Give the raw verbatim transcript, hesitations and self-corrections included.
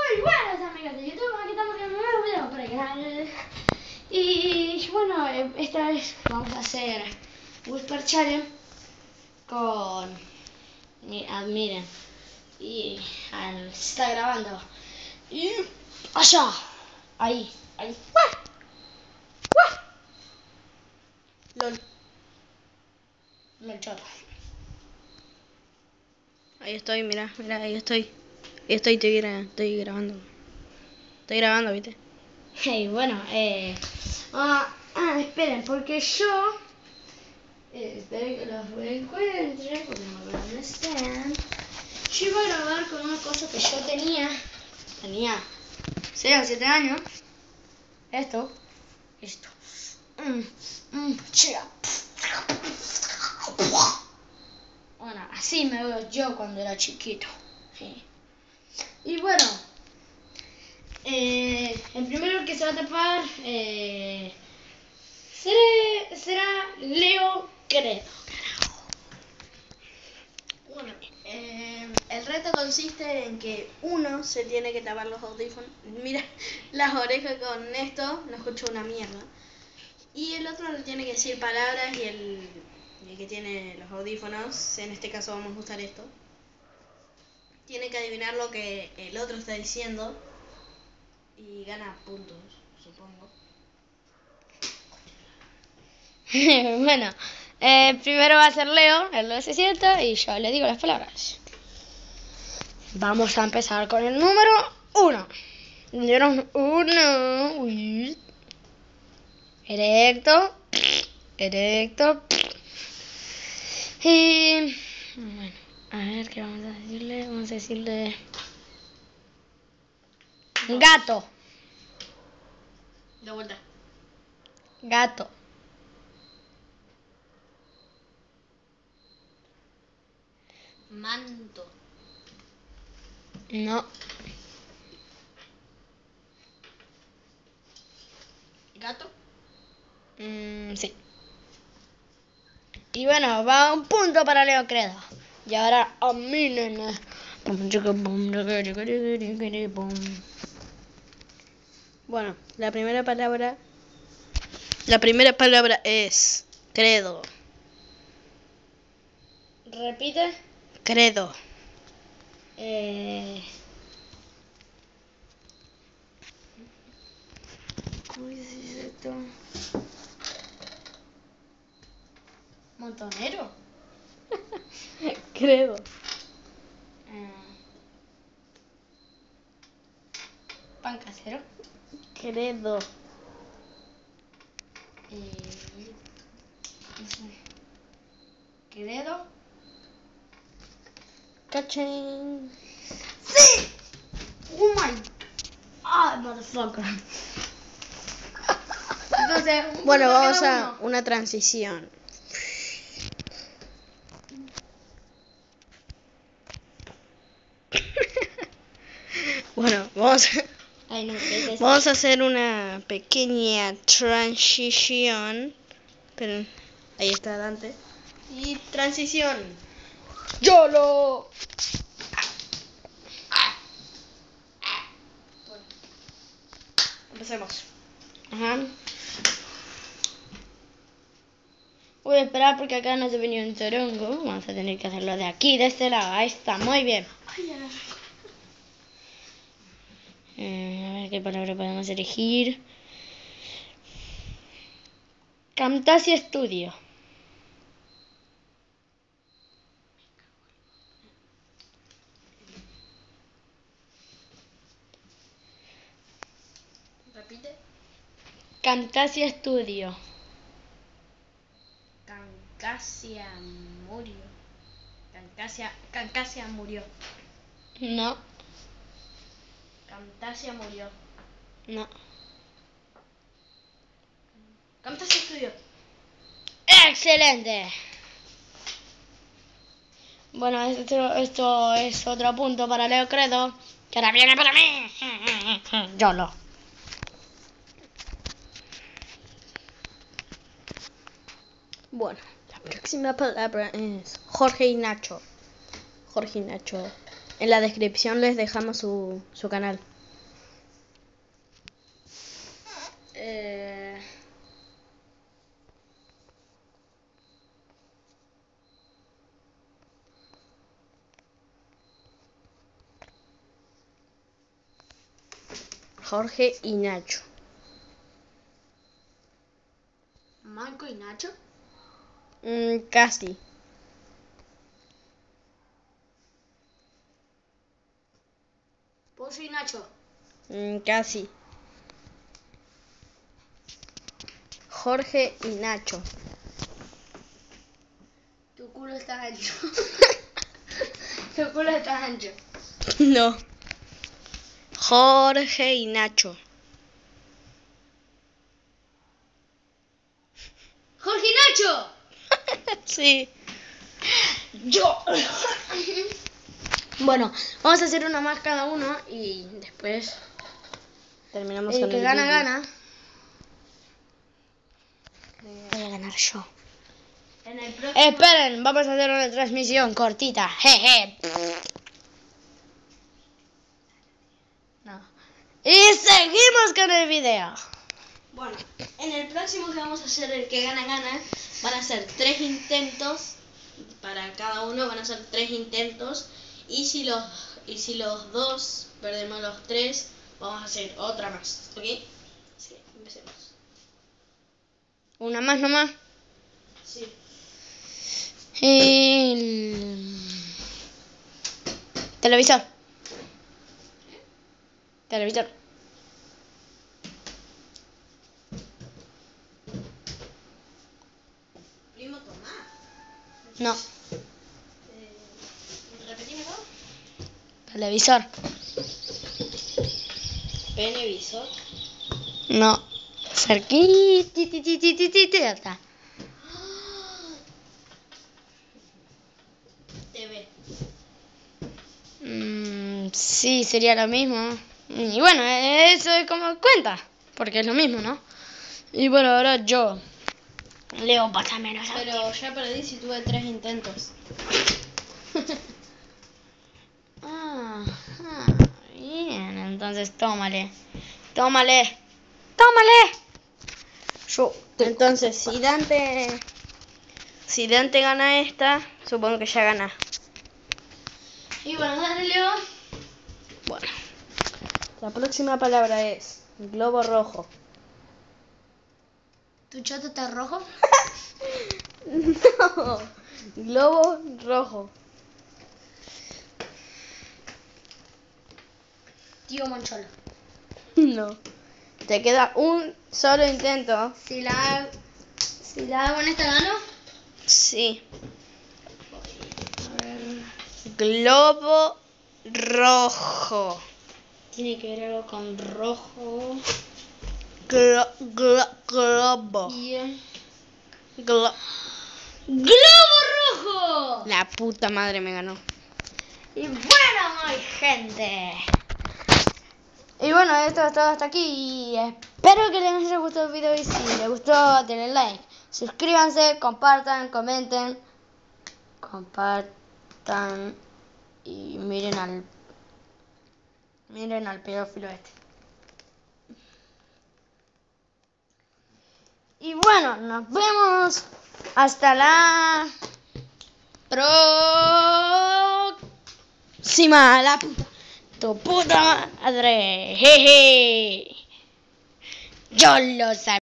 Muy buenas amigos de YouTube, aquí estamos en un nuevo video para el canal. Y bueno, esta vez vamos a hacer Whisper Challenge con, admiren, y al, está grabando. Y allá, ahí, ahí. ¡Wah! ¡Wah! LOL. LOL choto. Ahí estoy, mira, mira, ahí estoy. Ahí estoy, estoy, gra estoy grabando. Estoy grabando, ¿viste? Hey, bueno, eh... Ah, ah, esperen, porque yo... Eh, esperen que los encuentre, porque no me acuerdo dónde están. Yo iba a grabar con una cosa que yo tenía... Tenía seis o siete años. Esto. Esto. Mm, mm, chica. Bueno, así me veo yo cuando era chiquito. Sí. Y bueno... Eh, el primero que se va a tapar eh, será, será Leo Credo. Bueno, eh, el reto consiste en que uno se tiene que tapar los audífonos. Mira, las orejas con esto, no escucho una mierda. Y el otro le tiene que decir palabras y el, y el que tiene los audífonos, en este caso vamos a usar esto, tiene que adivinar lo que el otro está diciendo y gana puntos, supongo. Bueno, eh, primero va a ser Leo, él lo se sienta y yo le digo las palabras. Vamos a empezar con el número uno. Número uno. Uy. Erecto. Erecto. Y bueno, a ver qué vamos a decirle. Vamos a decirle gato. De vuelta. Gato. Manto. No. Gato. Mm, sí. Y bueno, va un punto para Leo Credo. Y ahora a mi nene. Bueno, la primera palabra. La primera palabra es credo. Repite. Credo. Eh... ¿Cómo dice esto? Montonero. Credo. Eh... Pan casero. Credo. Eh... No sé. Credo. Cachín. ¡Sí! ¡Oh my God! ¡Ah, motherfucker! Entonces, un Bueno, punto vamos cada a uno. una transición. Bueno, vamos a, Ay, no, ¿qué es eso? vamos a hacer una pequeña transición. Pero ahí está Dante. Y transición. ¡Yolo! Bueno, empecemos. Ajá. Voy a esperar porque acá no se venía un torongo. Vamos a tener que hacerlo de aquí, de este lado. Ahí está, muy bien. Ay, ya la Eh, a ver qué palabra podemos elegir. Camtasia Studio. Repite. Camtasia Studio. Cancasia murió. Cancasia, Cancasia murió. No, Camtasia murió. no. Camtasia estudió. ¡Excelente! Bueno, esto, esto es otro punto para Leo Credo. Que ahora viene para mí. Yolo. Bueno, la próxima palabra es Jorge y Nacho. Jorge y Nacho. En la descripción les dejamos su, su canal. Eh... Jorge y Nacho. Marco y Nacho. Mm, casi. Pollo y Nacho. Mm, casi. Jorge y Nacho. Tu culo está ancho. Tu culo está ancho. No. Jorge y Nacho. Jorge y Nacho. Sí. Yo. Bueno, vamos a hacer una más cada uno y después Terminamos el con que el gana vídeo. gana. Voy a ganar yo. En el próximo... Esperen, vamos a hacer una transmisión cortita. Jeje. No. Y seguimos con el video. Bueno, en el próximo que vamos a hacer el que gana gana, van a ser tres intentos para cada uno, van a ser tres intentos y si los y si los dos perdemos los tres, vamos a hacer otra más, ¿ok? Así que empecemos. Una más nomás. Sí. El... Televisor. Televisor. Primo Tomás. No. Eh, ¿Repetime todo? Televisor. Penevisor. No. Cerquita. T V. Mm, sí, sería lo mismo. Y bueno, eso es como cuenta. Porque es lo mismo, ¿no? Y bueno, ahora yo. Leo, pásamelo. Pero ya perdí si tuve tres intentos. Ah, ah, bien, entonces tómale. Tómale. Tómale. Yo. Entonces, si Dante si Dante gana esta, supongo que ya gana. Y bueno, dale, Leo. Bueno, la próxima palabra es globo rojo. ¿Tu choto está rojo? No, globo rojo. Tío Moncholo. No. Te queda un solo intento. Si la, si la hago en esta gano. Sí. A ver. Globo rojo. Tiene que ver algo con rojo. Glo, glo, globo. Y. eh, Glo- ¡Globo rojo! La puta madre me ganó. Y bueno, muy gente. Y bueno, esto es todo hasta aquí. Y espero que les haya gustado el video. Y si les gustó, denle like. Suscríbanse, compartan, comenten. Compartan. Y miren al. Miren al pedófilo este. Y bueno, nos vemos hasta la próxima. La puta, tu puta madre. Jeje. Yo lo sabía.